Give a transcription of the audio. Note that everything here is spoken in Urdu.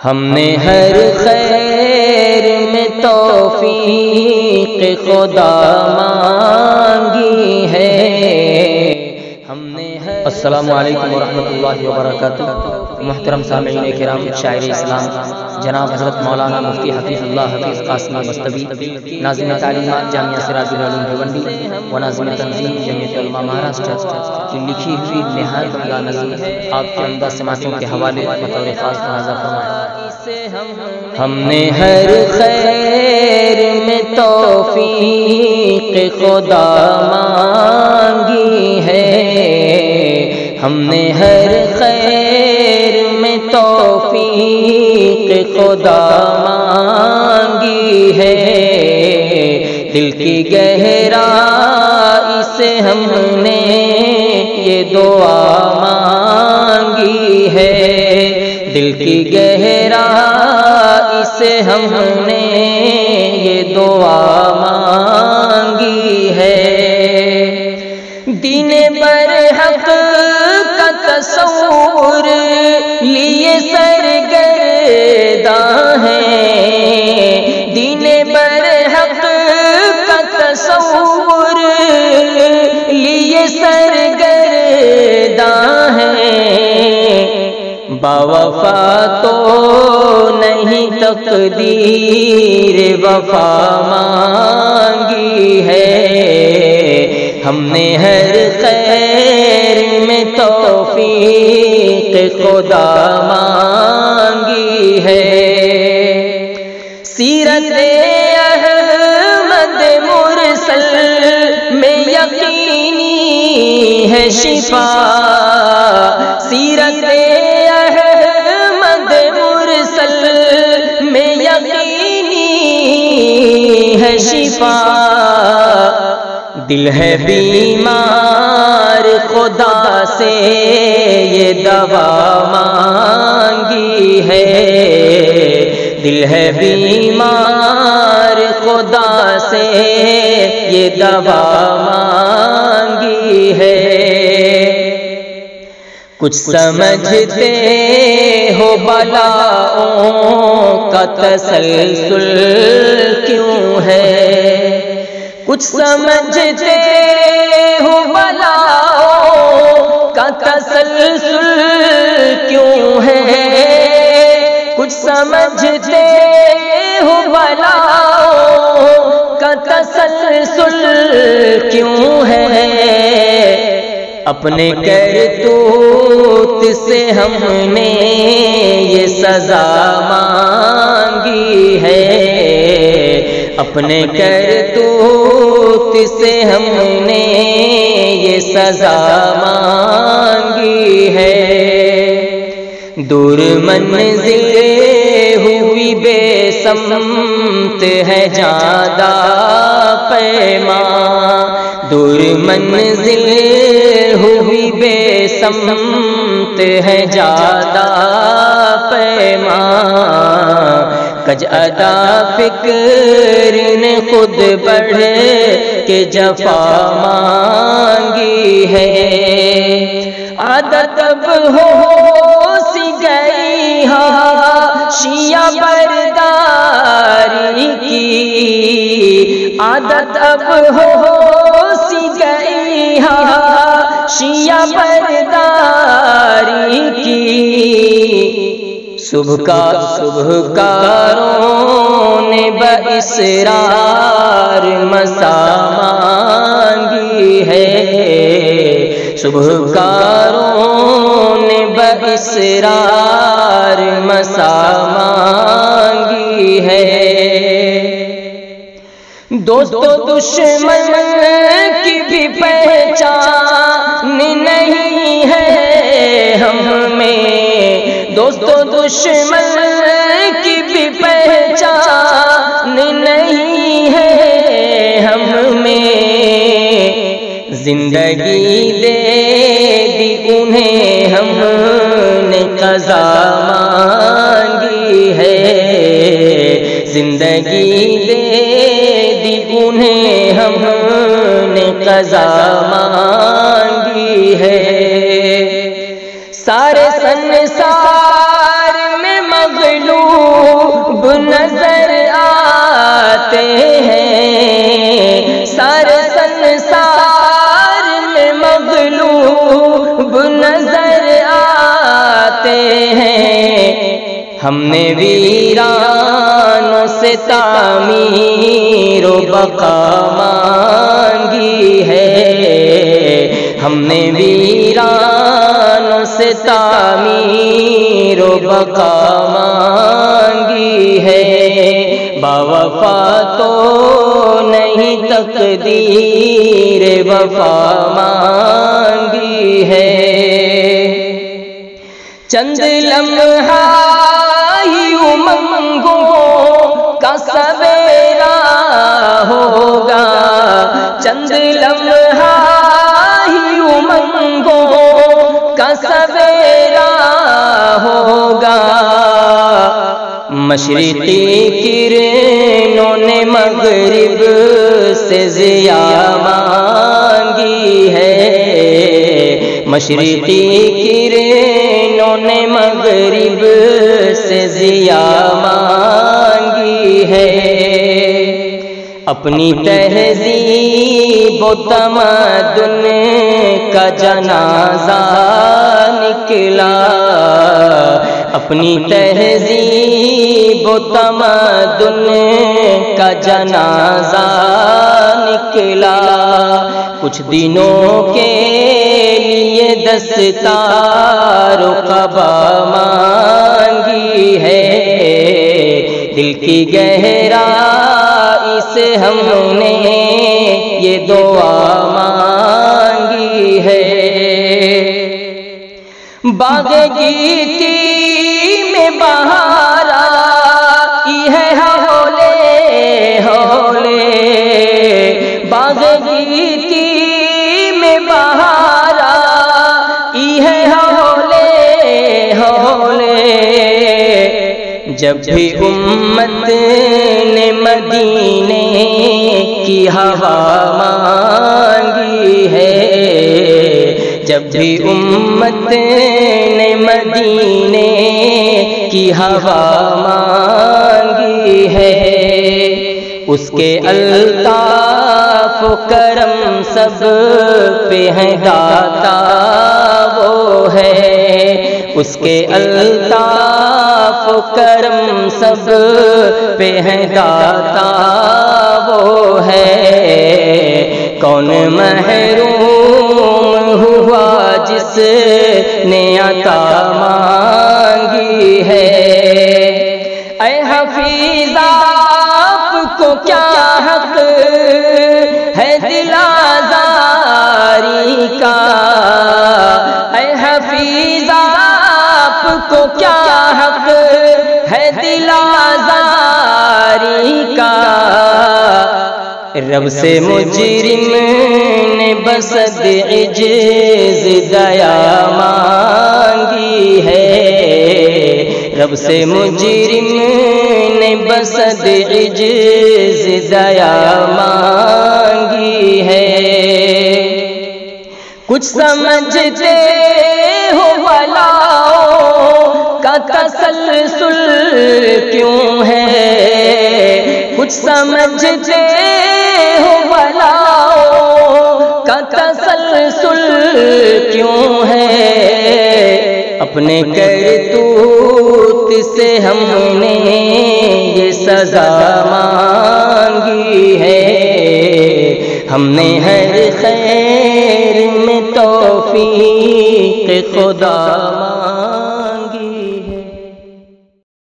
ہم نے ہر خیر میں توفیق خدا مانگی ہے، ہم نے السلام علیکم ورحمۃ اللہ وبرکاتہ۔ محترم سامعین کرام، شاعر اسلام جناب حضرت مولانا مفتی حفیظ اللہ حفیظ قاسمی مستوی، ناظم تعلیمات جامعہ سراج العلوم بھیونڈی و ناظم تنظیم جمعیت علماء مہاراشٹر کی لکھی ہوئی نہایت عمدہ نظم آپ کے عمدہ سماعتوں کے حوالے بطور خاص تازہ فرمائیں۔ ہم نے ہر خیر میں توفیق خدا مانگی ہے، ہم نے ہر خیر میں توفیق خدا مانگی ہے، دل کی گہرائی سے ہم نے یہ دعا مانگی ہے، دل کی گہرائی سے ہم نے یہ دعا مانگی ہے، دین برحق کا تصور لیے سرگرداں ہیں، دین برحق کا تصور لیے سرگرداں ہیں، باوفا تو نہیں تقدیر وفا مانگی ہے، ہم نے ہر خیر میں توفیق خدا مانگی ہے، سیرت احمد مرسل میں یقینی ہے شفا، سیرت احمد مرسل میں یقینی ہے شفا، دل ہے بیمار خدا سے یہ دوا مانگی ہے، دل ہے بیمار خدا سے یہ دوا مانگی ہے، کچھ سمجھتے ہو بلاؤں کا تسلسل کیوں ہے، کچھ سمجھتے ہو بلاؤں کا تسلسل کیوں ہے، کچھ سمجھتے ہو بلاؤں کا تسلسل کیوں ہے، اپنے کرتوت سے ہم نے یہ سزا مانگی ہے، اپنے کرتوت سے ہم نے یہ سزا مانگی ہے، دور منزل ہوئی بے سمت ہے جادہ پیماں، دور منزل ہوئی بے سمت ہے جادہ پیماں، کج ادا فکر نے خود بڑھ کے جفا مانگی ہے، عادت اب ہو سی گئی حاشیہ برداری کی، عادت اب ہو سی گئی حاشیہ برداری کی، صبح کاروں نے باسرار مسا مانگی ہے، صبح کاروں نے باسرار مسا مانگی ہے، دوستو دشمن کی بھی پہچان نہیں ہے ہمیں، دوستو دشمن کی بھی پہچان نہیں ہے ہمیں، زندگی دے دی انہیں ہم نے قضا مانگی ہے، زندگی دے دی انہیں ہم نے قضا مانگی ہے، سارے سنسار میں مغلوب نظر آتے ہیں، سارے سنسار میں مغلوب نظر آتے ہیں۔ ہم نے ویرانوں سے تعمیر و بقا مانگی ہے، ہم نے ویرانوں سے تعمیر و بقا مانگی ہے۔ باوفا تو نہیں تقدیر وفا مانگی ہے۔ چند لمحہ ہی امنگوں کا سویرا ہوگا، چند لمحہ ہی امنگوں کا سویرا ہوگا۔ مشرقی کرنوں نے مغرب سے ضیاء مانگی ہے، مشرقی کرنوں نے مغرب سے ضیاء مانگی ہے۔ اپنی تہذیب و تمدن کا جنازہ نکلا، اپنی تہذیب و تمدن کا جنازہ نکلا۔ کچھ دنوں کے لیے دستار و قبا مانگی ہے، دل کی گہرائی سے ہم نے یہ دعا مانگی ہے۔ باغ گیتی میں بہار آئی ہے ہولے ہولے، باغ گیتی میں بہار آئی ہے ہولے ہولے۔ جب بھی امت نے مدینے کی ہوا مانگی ہے، جب بھی امت نے مدینے کی ہوا مانگی ہے، اس کے الطاف و کرم سب پہ ہے داتا وہ ہے، اس کے الطاف و کرم سب پہ ہے داتا وہ ہے۔ کون محروم ہوا جس نے عطا مانگی ہے۔ اے حفیظ آپ کو کیا حق ہے دل آزاری کا، اے حفیظ آپ کو کیا حق ہے دل آزاری کا۔ رب سے مجرم نے بسد عجز دیا مانگی ہے، رب سے مجرم نے بسد عجز دیا مانگی ہے۔ کچھ سمجھتے ہو بلاؤں کا تسلسل کیوں ہے، کچھ سمجھتے ہو بلاؤں کا تسلسل کیوں ہے۔ اپنے کرتوت سے ہم نے یہ سزا مانگی ہے، ہم نے ہر خیر میں توفیق خدا